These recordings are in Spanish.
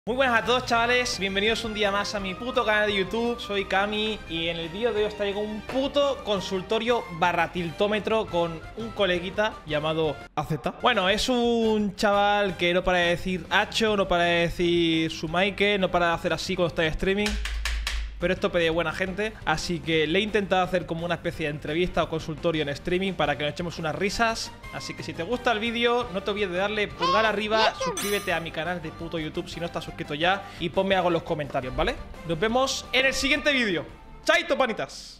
Muy buenas a todos, chavales, bienvenidos un día más a mi puto canal de YouTube. Soy Cami y en el vídeo de hoy os traigo un puto consultorio barra tiltómetro con un coleguita llamado AZ. Bueno, es un chaval que no para de decir Hacho, no para de decir Sumaike, no para de hacer así cuando está en streaming, pero esto pide buena gente, así que le he intentado hacer como una especie de entrevista o consultorio en streaming para que nos echemos unas risas. Así que si te gusta el vídeo, no te olvides de darle pulgar arriba, suscríbete a mi canal de puto YouTube si no estás suscrito ya y ponme algo en los comentarios, ¿vale? Nos vemos en el siguiente vídeo. ¡Chaito, panitas!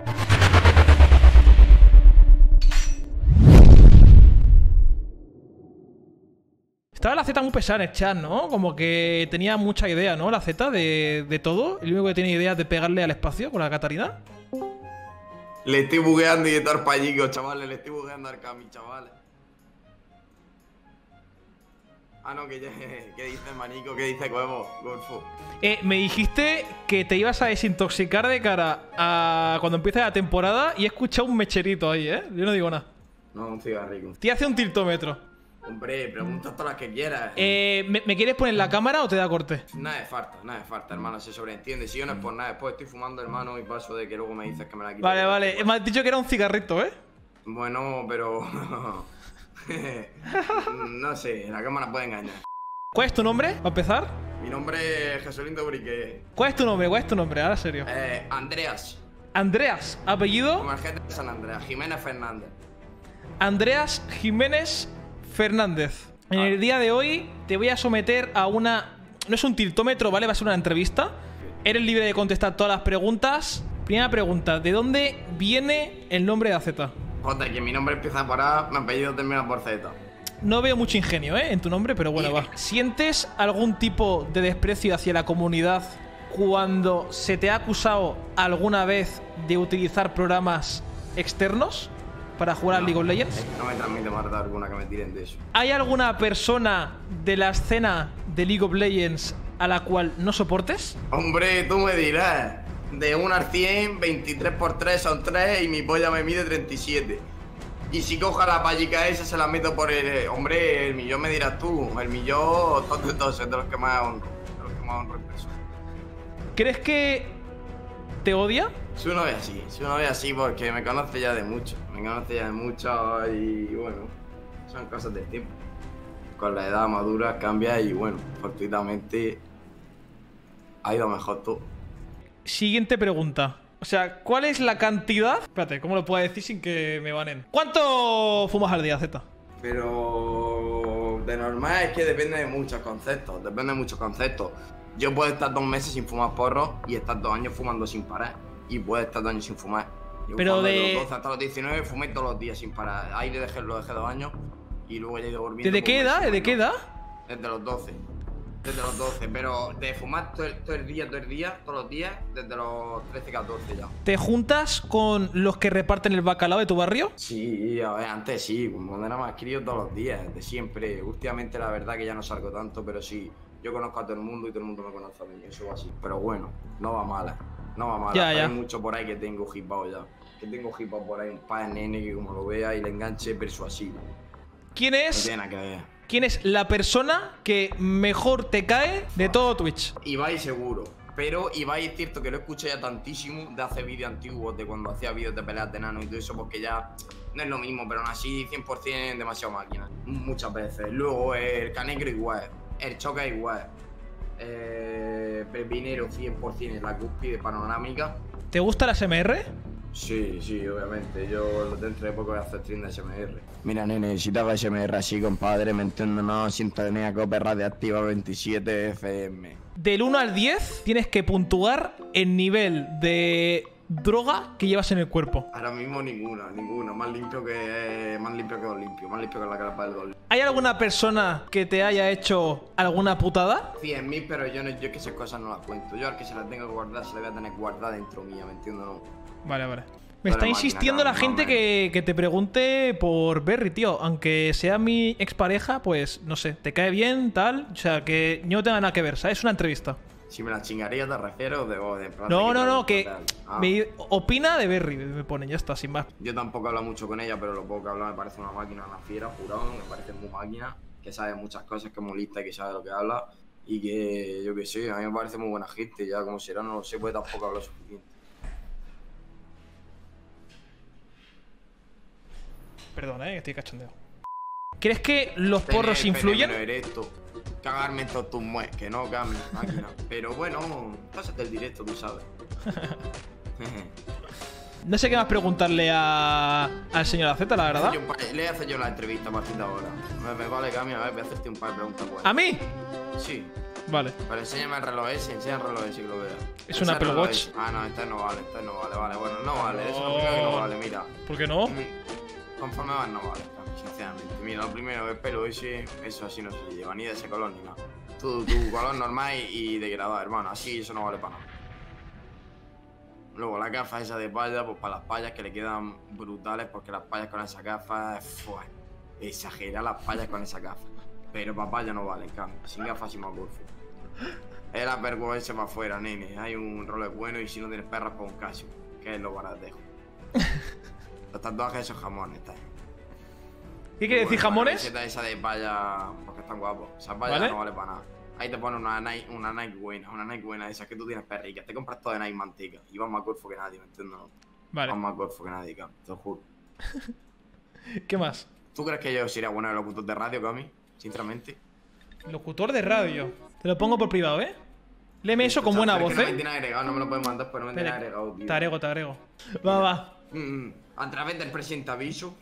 Estaba la Z muy pesada en el chat, ¿no? Como que tenía mucha idea, ¿no? La Z de todo. El único que tiene idea es de pegarle al espacio con la Catarina. Le estoy bugueando y estar payico, chavales. Le estoy bugueando al Cami, chavales. Ah, no, ¿qué dice Manico? ¿Qué dice Cuevo? Golfo. Me dijiste que te ibas a desintoxicar de cara a cuando empiece la temporada y he escuchado un mecherito ahí, ¿eh? Yo no digo nada. No, un cigarrillo. Te hace un tiltómetro. Hombre, pregunta todas las que quieras. ¿Me quieres poner la cámara o te da corte? Nada de falta, hermano, se sobreentiende. Si yo no es por nada, después estoy fumando, hermano, y paso de que luego me dices que me la quito. Vale. Me has dicho que era un cigarrito, ¿eh? Bueno, pero... no sé, la cámara puede engañar. ¿Cuál es tu nombre, para empezar? Mi nombre es Jesulindo Brique. ¿Cuál es tu nombre? Ahora, serio. Andreas. Andreas, apellido. Como el gente de San Andreas, Jiménez Fernández. Andreas Jiménez Fernández. En el día de hoy te voy a someter a una... No es un tiltómetro, ¿vale? Va a ser una entrevista. Eres libre de contestar todas las preguntas. Primera pregunta, ¿de dónde viene el nombre de AZ? Joder, que mi nombre empieza por A, mi apellido termina por Z. No veo mucho ingenio, ¿eh? En tu nombre, pero bueno, va. ¿Sientes algún tipo de desprecio hacia la comunidad cuando se te ha acusado alguna vez de utilizar programas externos para jugar a League of Legends? No me transmite más alguna que me tiren de eso. ¿Hay alguna persona de la escena de League of Legends a la cual no soportes? Hombre, tú me dirás. De 1 al 100, 23 por 3 son 3 y mi polla me mide 37. Y si coja la payica esa, se la meto por el... Hombre, el millón me dirás tú. El millón, todos es de los que más honro. De los que más honro en persona. ¿Crees que te odia? Si uno ve así porque me conoce ya de mucho. Me conoce ya de mucho y bueno, son cosas del tiempo. Con la edad madura cambia y bueno, fortuitamente ha ido mejor todo. Siguiente pregunta. O sea, ¿cuál es la cantidad? Espérate, ¿cómo lo puedo decir sin que me banen? ¿Cuánto fumas al día, Z? Pero de normal es que depende de muchos conceptos. Yo puedo estar 2 meses sin fumar porros y estar 2 años fumando sin parar. Y puedo estar 2 años sin fumar. Yo pero de los 12 hasta los 19 fumé todos los días sin parar. Ahí lo dejé 2 años y luego ya he ido volviendo. ¿Desde qué edad? ¿Desde qué edad? Desde los 12. Desde los 12, pero de fumar todo el día, todos los días, desde los 13, 14 ya. ¿Te juntas con los que reparten el bacalao de tu barrio? Sí, a ver, antes sí, cuando era más crío todos los días, de siempre. Últimamente la verdad que ya no salgo tanto, pero sí, yo conozco a todo el mundo y todo el mundo me conoce a mí, eso va así. Pero bueno, no va mala, Ya. Hay mucho por ahí que tengo hipado ya. Que tengo hipado por ahí, un par de nene que como lo vea y le enganche persuasivo. ¿Quién No es? tiene nada que ver. ¿Quién es la persona que mejor te cae de todo Twitch? Ibai seguro, pero Ibai es cierto que lo escucho ya tantísimo de hace vídeos antiguos, de cuando hacía vídeos de peleas de enanos y todo eso, porque ya no es lo mismo, pero aún así 100% demasiado máquina, muchas veces. Luego el Canegro igual, el Choca igual, Pepinero 100% en la cúspide panorámica. ¿Te gusta la SMR? Sí, obviamente. Yo dentro de poco voy a hacer stream de SMR. Mira, nene, si te hago SMR así, compadre, me entiendo, no, sintonía cope radiactiva 27 FM. Del 1 al 10 tienes que puntuar el nivel de droga que llevas en el cuerpo. Ahora mismo ninguno. Más limpio que Dos Limpio. Más limpio que la capa del Dos Limpio. ¿Hay alguna persona que te haya hecho alguna putada? 100.000, pero yo es que esas cosas no las cuento. Yo al que se las tengo que guardar, se las voy a tener guardada dentro mía, ¿me entiendes? No. Vale. Me está insistiendo la gente que te pregunte por Berry, tío. Aunque sea mi expareja, pues no sé, te cae bien, tal. O sea, que no tenga nada que ver, ¿sabes? Es una entrevista. Si me la chingaría, te refiero de plan. No, que me opina de Berry, me ponen, ya está, sin más. Yo tampoco hablo mucho con ella, pero lo poco que hablo me parece una máquina, una fiera, jurado, me parece muy máquina, que sabe muchas cosas, que es muy lista y que sabe lo que habla. Y que, yo qué sé, a mí me parece muy buena gente, ya como será, no lo sé, pues tampoco hablo suficiente. Perdona, que estoy cachondeo. ¿Crees que los Tener porros el influyen? pene erecto, cagarme en todos tus muebles, que no cambie, máquina. Pero bueno, pásate el directo, tú sabes. No sé qué más preguntarle al señor Aceta, la verdad. Le hace yo la entrevista a partir de ahora. Me vale, Cami, a ver, voy a hacerte un par de preguntas buenas. ¿A mí? Sí. Vale. Pero enséñame el reloj ese, enseña el reloj ese que lo vea. Es un Apple Watch. Ah, no, este no vale, vale. Bueno, no vale, eso es lo primero que no vale, mira. ¿Por qué no? Conforme vas no vale, sinceramente. Mira, lo primero, el pelo ese, eso así no se lleva, ni de ese color ni nada. Tu color normal y degradado, hermano, así eso no vale para nada. Luego la gafa esa de palla, pues para las payas que le quedan brutales, porque las payas con esa gafa, exagera las payas con esa gafa. Pero para paya no vale, en cambio, sin gafas y más golfo. El Apple ese para afuera, nene. Hay un Rolex bueno y si no tienes perras, pues un Casio, que es lo baratejo. Los tatuajes esos jamones, está. ¿Qué quiere decir jamones? La camiseta esa de palla, porque están guapos. Esa palla ¿Vale? no vale para nada. Ahí te ponen una Nike buena de esas que tú tienes perricas. Te compras todo de Nike manteca. Y vas más golfo que nadie, ¿me entiendes? Vale. Vas más golfo que nadie, Cami, te lo juro. ¿Qué más? ¿Tú crees que yo sería bueno de locutor de radio, Cami? Sinceramente. Locutor de radio. Te lo pongo por privado, ¿eh? Léeme eso con buena voz, No me ¿eh? tiene agregado, no me lo puedes mandar, pero no me tiene agregado, tío. Te agrego. Va. A través del presente aviso.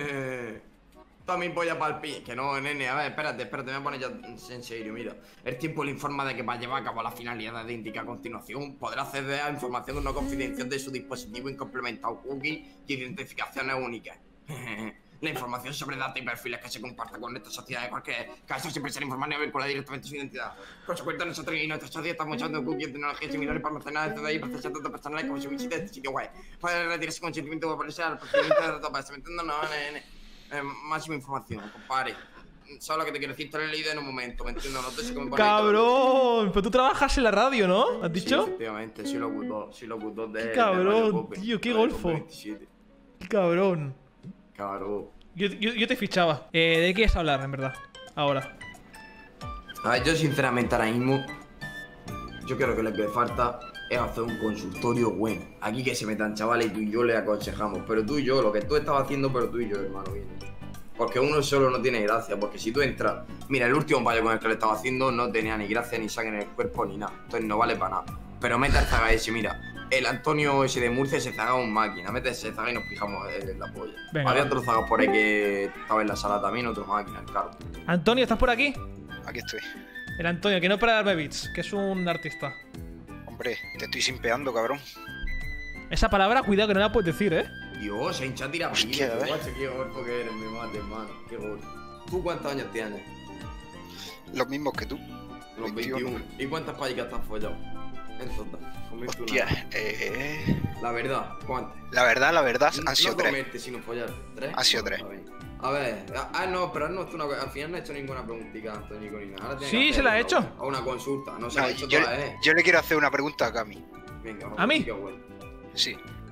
Toda mi polla pa'l pi. Que no, nene, a ver, espérate, me voy a poner ya en serio, mira. El tiempo le informa de que para llevar a cabo la finalidad de indicar a continuación, podrá acceder a información no confidencial de su dispositivo incomplementado, cookies y identificaciones únicas. La información sobre datos y perfiles que se comparta con esta sociedad de cualquier caso siempre será informada vinculada directamente a su identidad. Por supuesto, nosotros y nuestra sociedad estamos usando cookies, tecnologías similares para almacenar datos y procesar datos personales como si visite este sitio web. Puede retirarse consentimiento para procesar el procedimiento de datos para ¿me entiendes? No, máxima información, compadre. Solo lo que te quiero decir, te lo he leído en un momento, ¿me entiendes? No te sé cómo ¡Cabrón! Pero tú trabajas en la radio, ¿no? ¿Has dicho? Sí, efectivamente, soy locutor de... ¡Qué cabrón, tío! ¡Qué golfo! ¡Qué cabrón! Cabrón. Yo te fichaba. ¿De qué quieres hablar, en verdad? Ahora. A ver, yo sinceramente ahora mismo, yo creo que lo que falta es hacer un consultorio bueno. Aquí que se metan chavales y tú y yo le aconsejamos. Pero tú y yo, lo que tú estabas haciendo, pero tú y yo, hermano, bien. Porque uno solo no tiene gracia. Porque si tú entras... Mira, el último payo con el que le estaba haciendo no tenía ni gracia, ni sangre en el cuerpo, ni nada. Entonces no vale para nada. Pero mete al zaga ese, mira. El Antonio ese de Murcia se zaga un máquina. Mete ese zaga y nos fijamos en la polla. Venga, había otros zagas por ahí que estaba en la sala también, otro máquina, el carro. Antonio, ¿estás por aquí? Aquí estoy. El Antonio, que no para de darme beats, que es un artista. Hombre, te estoy simpeando, cabrón. Esa palabra, cuidado que no la puedes decir, ¿eh? Dios, se hincha tira Hostia, pillo, guacho, qué golfo que eres, mi madre, hermano. Qué golfo. ¿Tú cuántos años tienes? Los mismos que tú. Los 21. ¿Y cuántas payicas te has follado? En total. Con 21 Hostia, años. La verdad, ¿cuántas? La verdad, han sido no 3. comerte, sino follarte. ¿3? Han sido 3. A ver, no, pero no, al final no he hecho ninguna preguntita, Antonio, ni nada. Ahora tiene Sí, que se la hacer he hecho. A una consulta, no se No, la he hecho yo, toda, yo le quiero hacer una pregunta a Cami. Venga, ¿A mí? qué bueno. Sí.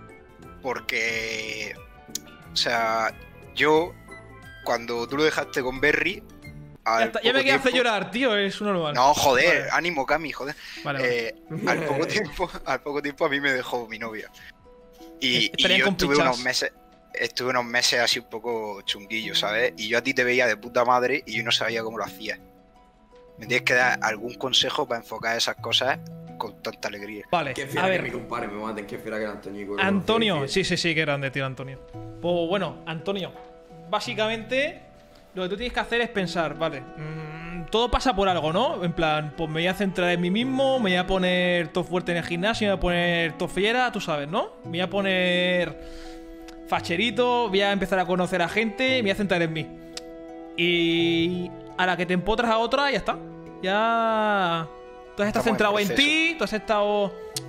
Porque... O sea, yo... Cuando tú lo dejaste con Berry... Ya me quedé hace llorar, tío, es un normal. No, joder, Vale. ánimo, Cami, joder. Vale. Al poco tiempo a mí me dejó mi novia. Y Estarían yo estuve complicados. unos meses así un poco chunguillos, ¿sabes? Y yo a ti te veía de puta madre y yo no sabía cómo lo hacías. Me tienes que dar algún consejo para enfocar esas cosas con tanta alegría. Vale, Qué a fiera que ver. mi compadre me maten, qué fiera que era Antonio. Antonio, sí, qué grande, tío, Antonio. Pues bueno, Antonio, básicamente lo que tú tienes que hacer es pensar, vale, todo pasa por algo, ¿no? En plan, pues me voy a centrar en mí mismo, me voy a poner todo fuerte en el gimnasio, me voy a poner todo fiera, tú sabes, ¿no? Me voy a poner facherito, voy a empezar a conocer a gente, me voy a centrar en mí. Y a la que te empotras a otra, ya está. Ya... Tú has estado Estamos en centrado en proceso. ti, tú has estado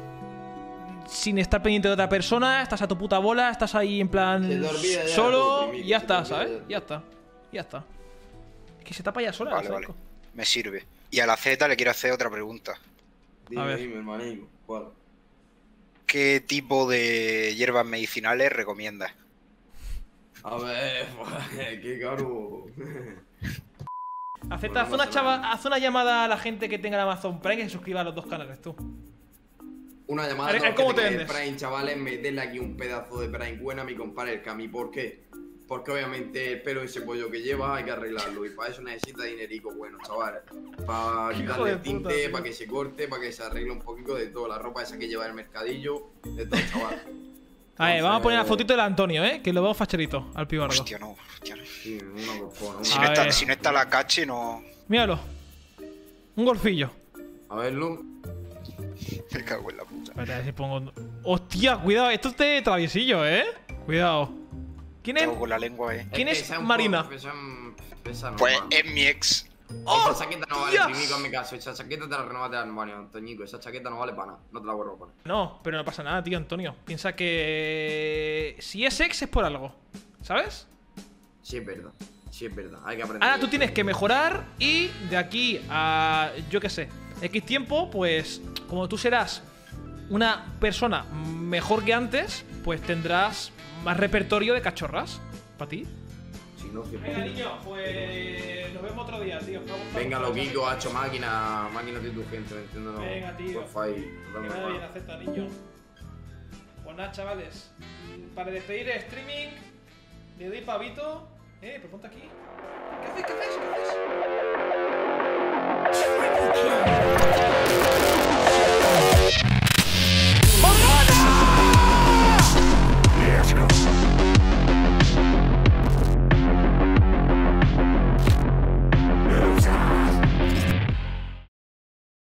sin estar pendiente de otra persona, estás a tu puta bola, estás ahí en plan Se te olvida ya solo lo primero, y ya se te está, olvida ¿sabes? ya. Ya está. Ya está. Es que se tapa ya sola, Vale, ¿sabes? vale. Me sirve. Y a la Z le quiero hacer otra pregunta. Dime, A ver. dime, hermanito, ¿cuál? ¿Qué tipo de hierbas medicinales recomiendas? A ver, qué caro. Acepta, haz una llamada a la gente que tenga el Amazon Prime y se suscriba a los 2 canales, tú. Una llamada A ver, a todos ¿cómo los te que tengan vendes? Prime, chavales, meterle aquí un pedazo de Prime buena a mi compadre el Cami. ¿Por qué? Porque obviamente el pelo de ese pollo que lleva hay que arreglarlo y para eso necesita dinerico bueno, chavales. Para Hijo quitarle de el tinte, puta, tío. para que se corte, para que se arregle un poquito de todo. La ropa esa que lleva en el mercadillo, de todo, chaval. A ver, vamos a poner la Entonces, fotito del Antonio, que lo veo facherito al pibardo. Hostia, no. Sí, uno que pone, Si A no, está, ver. si no está la cache, no. Míralo. Un golfillo. A verlo. Me cago en la puta. Espérate, a ver si pongo. Hostia, cuidado, esto es de traviesillo, Cuidado. ¿Quién es? Tengo con la lengua, ¿Quién es pesa un Marina? poco, pesa Pues normal. es mi ex. ¡Oh, Esa chaqueta no vale, Dios! Primico, en mi caso. Esa chaqueta te la renovaste al baño, Antoñico. Esa chaqueta no vale para nada. No te la vuelvo a poner. No, pero no pasa nada, tío, Antonio. Piensa que si es ex es por algo, ¿sabes? Sí, es verdad. Sí, es verdad. Hay que aprender. Ahora tú tienes que mejorar y de aquí a, yo qué sé, X tiempo, pues como tú serás una persona mejor que antes, pues tendrás más repertorio de cachorras para ti. Si no, que... Venga, niño, pues nos vemos otro día, tío. Venga, loquico, ha hecho máquina de tu gente, ¿me entiendes? Venga, tío. Por favor, nos Que vemos, vaya bien, hermano. acepta, niño. Pues nada, chavales. Para despedir el streaming, le doy pavito. Pero ponte aquí. ¿Qué haces? ¿Qué haces? ¿Qué haces?